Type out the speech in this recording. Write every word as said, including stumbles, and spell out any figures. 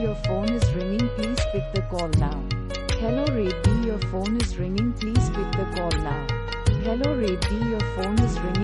your phone is ringing, please pick the call now. Hello Reddi, your phone is ringing, please pick the call now. Hello Reddi, your phone is ringing.